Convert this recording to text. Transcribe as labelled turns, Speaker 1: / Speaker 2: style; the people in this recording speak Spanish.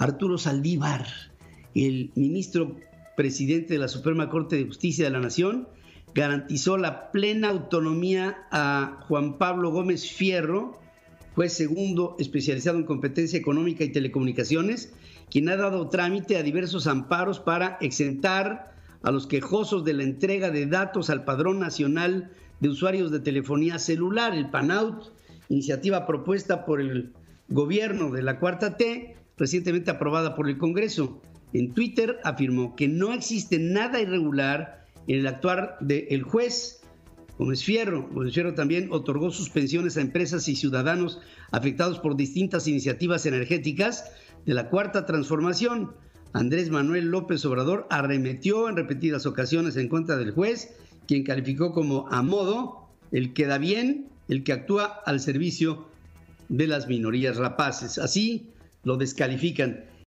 Speaker 1: Arturo Saldívar, el ministro presidente de la Suprema Corte de Justicia de la Nación, garantizó la plena autonomía a Juan Pablo Gómez Fierro, juez segundo especializado en competencia económica y telecomunicaciones, quien ha dado trámite a diversos amparos para exentar a los quejosos de la entrega de datos al Padrón Nacional de Usuarios de Telefonía Celular, el PANAUT, iniciativa propuesta por el gobierno de la Cuarta T, recientemente aprobada por el Congreso. En Twitter afirmó que no existe nada irregular en el actuar del juez Gómez Fierro. Gómez Fierro también otorgó suspensiones a empresas y ciudadanos afectados por distintas iniciativas energéticas de la Cuarta Transformación. Andrés Manuel López Obrador arremetió en repetidas ocasiones en contra del juez, quien calificó como a modo el que da bien, el que actúa al servicio de las minorías rapaces. Así lo descalifican.